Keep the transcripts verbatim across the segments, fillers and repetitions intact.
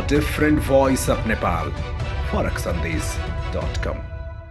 different voice of Nepal. farak sandesh dot com.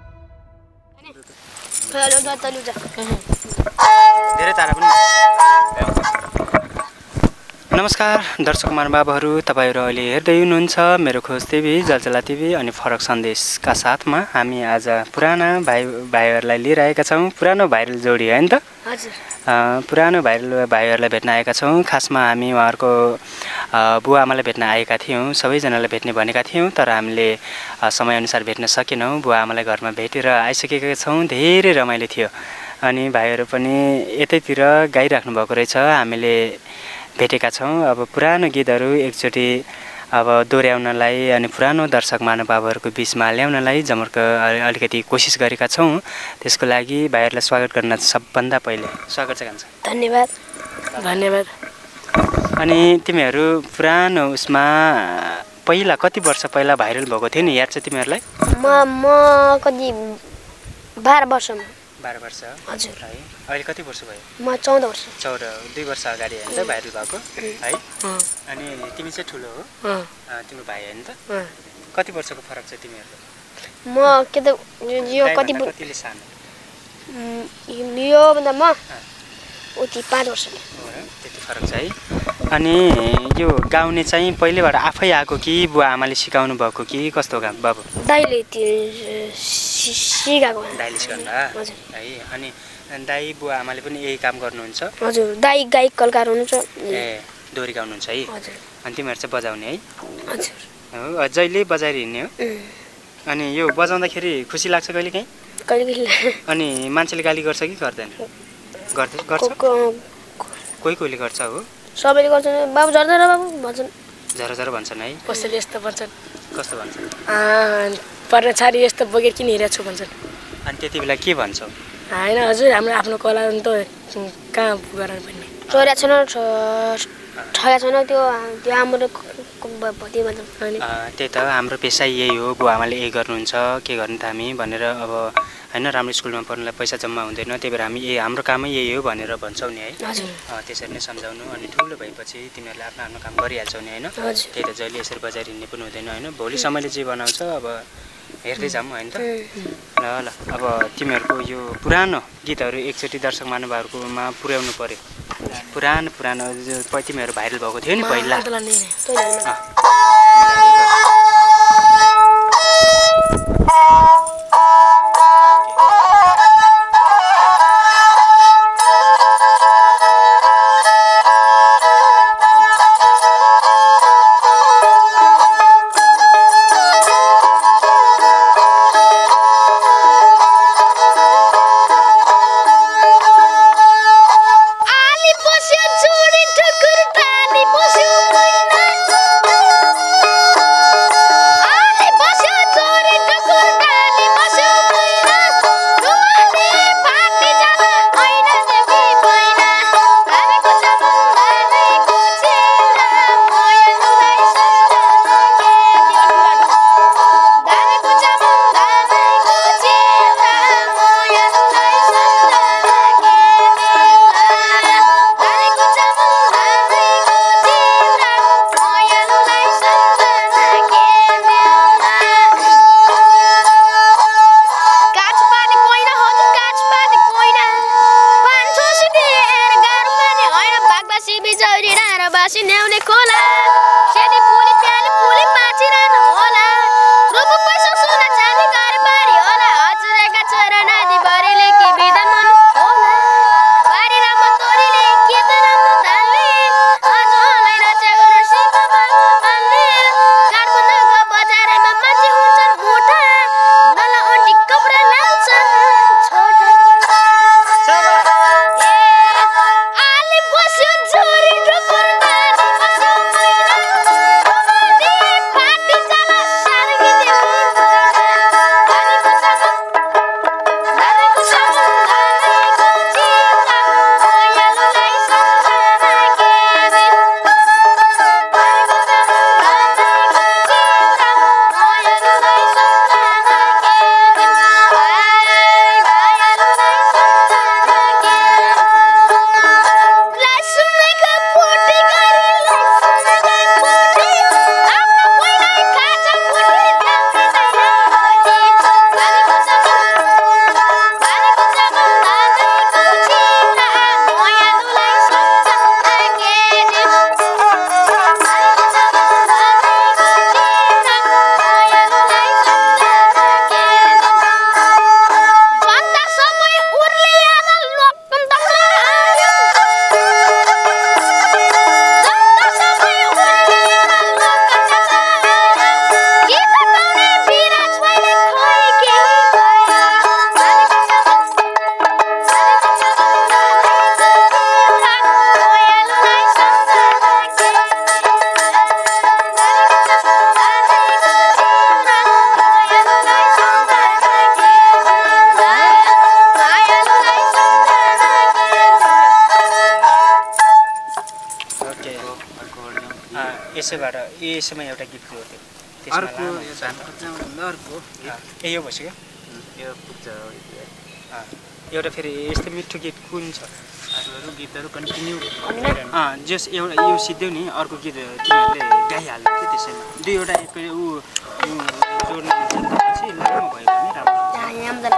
नमस्कार दर्शक महानुभावहरू, तपाईहरु अहिले हेर्दै हुनुहुन्छ मेरो खोज टिभी, जलजला टिभी अनि फरक सन्देशका साथमा हामी आज पुराना भाइ भाइहरुलाई लिएर आएका छौं। पुरानो भाइरल जोडी हैन त? हजुर। पुरानो भाइरल भाइहरुलाई भेट्न आएका छौं। खासमा हामी उहाँहरुको बुवा आमालाई भेट्न आएका थियौं। सबैजनालाई भेट्ने भनेका थियौं, तर हामीले समयअनुसार भेट्न सकेनौं। बुवा आमालाई घरमा भेटेर आइसकेका छौं। धेरै रमाइलो थियो अनि भाइहरु पनि यतैतिर गाइराख्नु भएको रहेछ। हामीले भेटेका छौं। अब पुरानो गीतहरु एकचोटी अब दोहोर्याउनलाई अनि पुरानो दर्शक महानुभावहरुको बीचमा ल्याउनलाई जमर्क अलिकति कोसिस गरेका छौं। त्यसको लागि भाइहरुलाई स्वागत गर्न सबभन्दा पहिले स्वागत छ गान्छ। धन्यवाद। धन्यवाद। अनि तिमीहरु पुरानो उसमा पहिला कति वर्ष पहिला भाइरल भएको थियो नि, याद छ तिमीहरुलाई? म म कति बाह्र वर्षमा। बाह्र वर्ष? हजुर। है। अहिले कति वर्ष भयो? म चौध वर्ष। चौध, दुई वर्ष अगाडि हैन त भाइरल भएको है? अनि तिमी चाहिँ ठुलो हो? अँ। तिम्रो भाइ हैन त? अँ। कति वर्षको फरक छ तिमीहरुको? म के त यो कति कतिले सानो? यो भन्दा म उति पाँच वर्षको। हो र, त्यति फरक छ है। अनि यो गाउने चाहिँ पहिलेबाट आफै आएको कि बुवा आमाले सिकाउनु भएको कि कस्तो हो बाबु? दाइले सिकाएको। दाइले सिकाउनु हजुर। है। अनि दाइ बुवा आमाले पनि यही काम गर्नुहुन्छ? हजुर। दाइ गायक कलाकार हुनुहुन्छ। ए, दोहोरी गाउनुहुन्छ है? हजुर। अनि तिमीहरु चाहिँ बजाउने है? हजुर। हो, जहिले बजाएर हिँड्ने हो? अनि यो बजाउँदाखेरि खुसी लाग्छ कहिले काहीँ? कहिले कहिले। अनि मान्छेले गाली गर्छ कि गर्दैन? गर्छ गर्छ? कोही कोहीले गर्छ हो? सबैले गर्छन्। बाबु झर्दै र बाबु भन्छन्। झर झर भन्छन् है? कसैले यस्तो भन्छन्। कस्तो भन्छन्? पर्ने छाडी यस्तो बोकेर किन हिँडेको छु भन्छन्। अनि त्यति बेला के भन्छौ? हैन हजुर, हाम्रो आफ्नो कला त कहाँ गराउनु पर्ने। चोर्या छैन, ठगा छैन, त्यो त्यो हाम्रो त्यो भन्छ। त्यही त हाम्रो पेसा यही हो, बुवा आमाले यही गर्नुहुन्छ, के गर्ने त हामी भनेर अब हैन, राम्रो स्कुलमा पढ्नलाई पैसा जम्मा हुँदैन, त्यही भएर हामी यही हाम्रो कामै यही हो भनेर भन्छौ नि है? हजुर। त्यसरी नै सम्झाउनु। अनि ठुलो भएपछि तिमीहरूले आफ्नो आफ्नो काम गरिहाल्छौ नि हैन? त्यही त जहिले यसरी बजार हिँड्ने पनि हुँदैन हैन? भोलि समयले जे बनाउँछ अब हेर्दै जाऊँ हैन त? ल ल, अब तिमीहरूको यो पुरानो गीतहरू एकचोटि दर्शक महानुभावहरूकोमा पुर्याउनु पर्यो। पुरानो पुरानो तिमीहरू भाइरल भएको थियो नि पहिला। Jory, यसैबाट यसैमा एउटा गीत जोड्थ्यो अर्को अर्को ए यो भइसक्यो यो पुग्छ एउटा फेरि यस्तो मिठो गीत कुन छ अरू गीतहरू कन्टिन्यू जस एउटा यो सिद्धो नि अर्को गीत तिमीहरूले गाइहाल्नु थियो त्यसैमा दुईवटा ऊ जोड्नु पछि लामो भयो भने राम्रो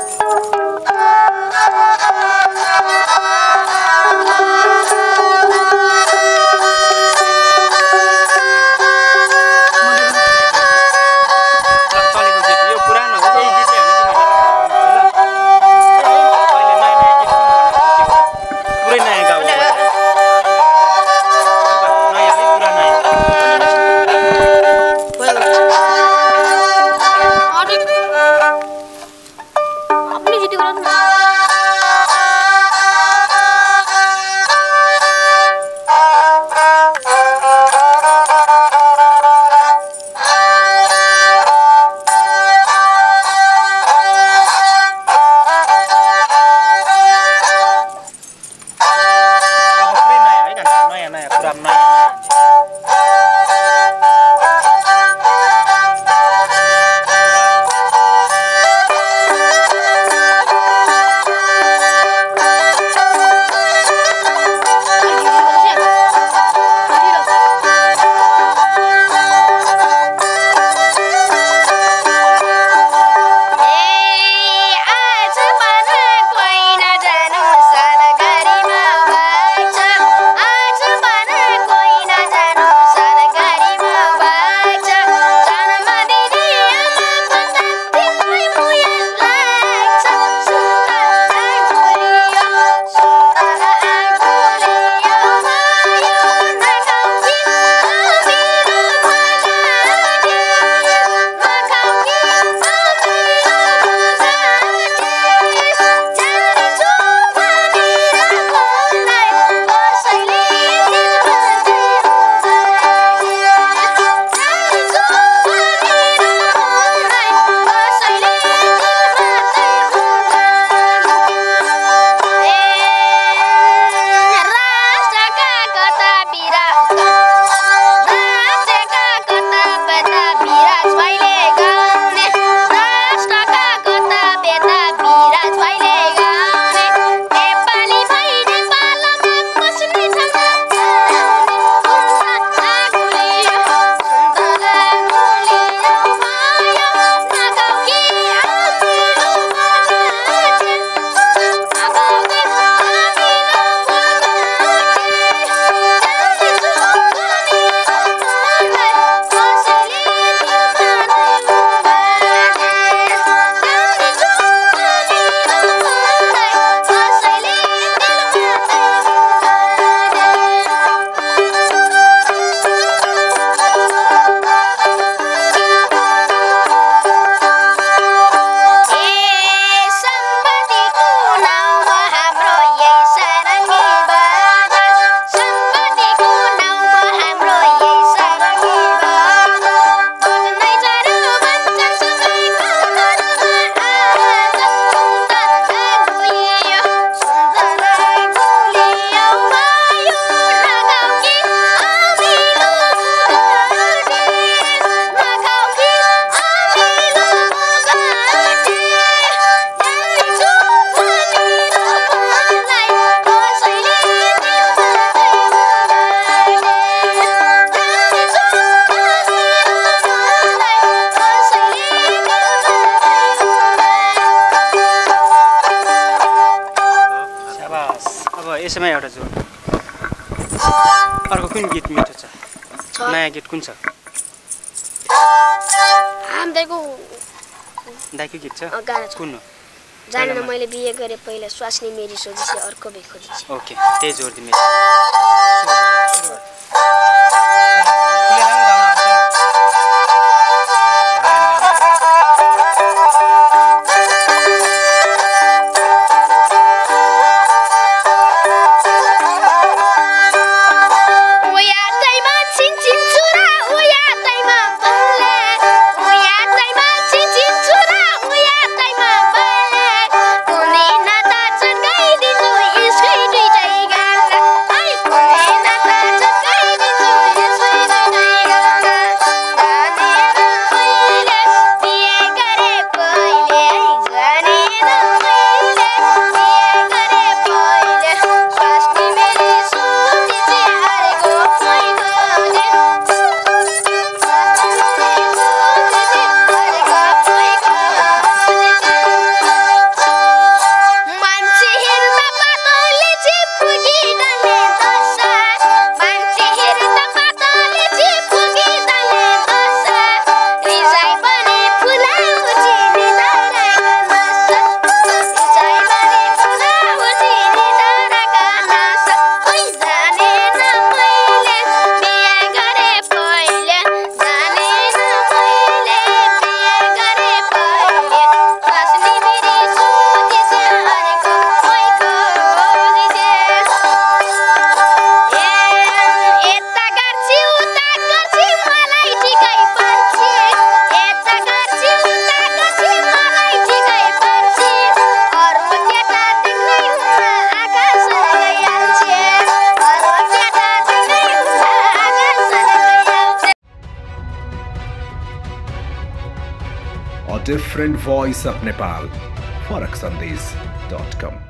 यसैमा एउटा जोड अर्को कुन गीत मिठो छ नयाँ गीत कुन छ आम दाइको दाइको गीत छ गाना छ कुन हो जानेन मैले बिहे गरे पहिला स्वास्नी मेरी सोधिसे अर्को भए खोजिसे ओके त्यही जोड दि मेरो Bye. different voice of Nepal. Farak Sandesh dot com